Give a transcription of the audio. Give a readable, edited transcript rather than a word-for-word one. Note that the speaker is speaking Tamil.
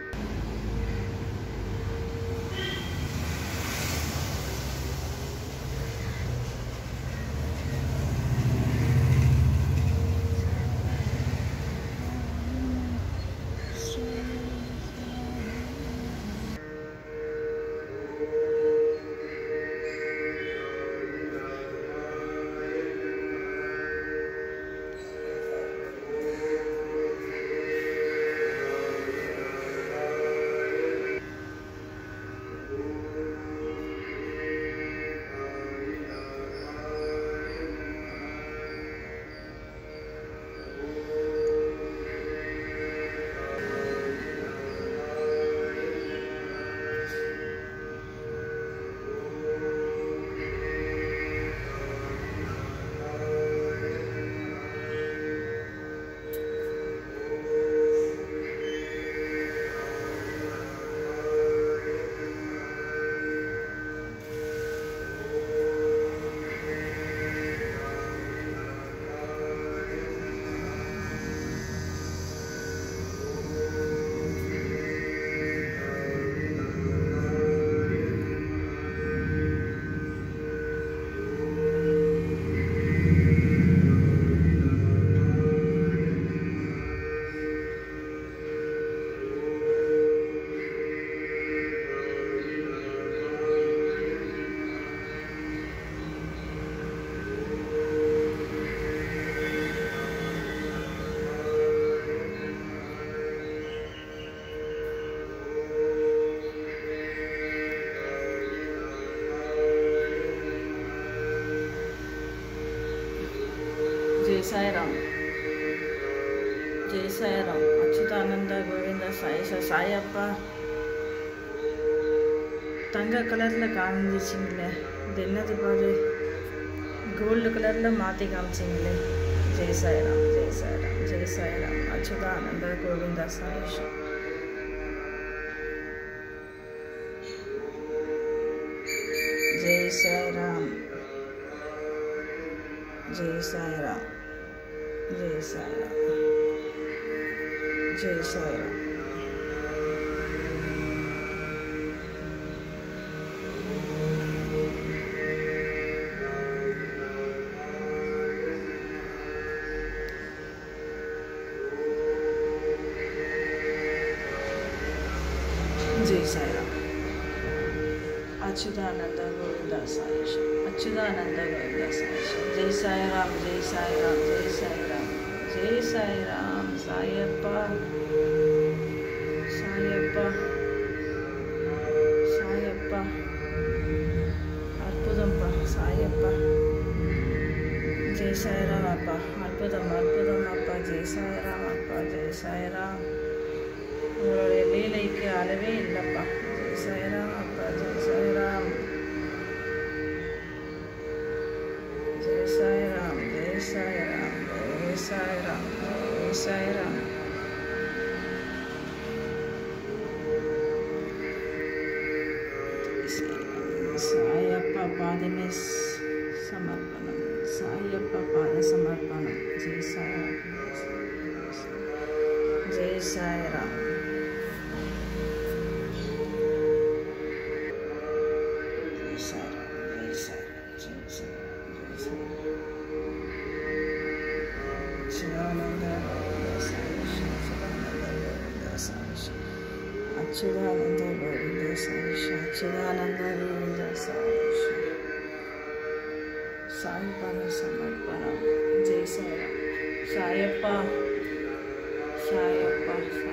जय साई राम, जय साई राम. அச்சுதானந்த கோவிந்த சாயிஷா சாயப்பா. தங்க கலரில் காமிச்சிங்களே, இது என்னது பாரு, கோல்டு கலரில் மாற்றி காமிச்சிங்களே. ஜெய் சாய்ராம், ஜெய் சாய்ராம், ஜெய் சாய்ராம். அச்சுதானந்த கோவிந்த சாயிஷா. ஜெய் சாய்ராம், ஜெய் சாய்ராம், ஜெய் சாய்ராம், ஜெய் சாய்ராம். जय साई राम. अच्युतानंद गोविंद साईशा, अच्युतानंद गोविंद साईशा. जय साई राम, जय साई राम, जय साई राम, जय साई राम. सायप्पा, सायप्पा, सायप्पा. अद्भुतम्पा सायप्पा. जय साई राम अप्पा. अद्भुतम अद्भुतम अप्पा. जय साई राम अप्पा. जय साई राम. உங்களுடைய லீலைக்கு அளவே இல்லைப்பா. ஜெய் சாய்ராம் அப்பா. ஜெய் சாய்ராம், ஜெய் சாய்ராம், ஜெய் சாய்ராம், ஜெய் சாய்ராம், ஜெய் சாய்ராம். சாயப்பா பாதமே சமர்ப்பணம், சாயப்பா பாத சமர்ப்பணம். ஜெய் சாய்ராம், ஜெய் சாய்ராம். अच्युतानंद गोविंद साईशा, अच्युतानंद गोविंद साईशा. साई पाद समर्पणम. जय साई राम. सायप्पा, सायप्पा.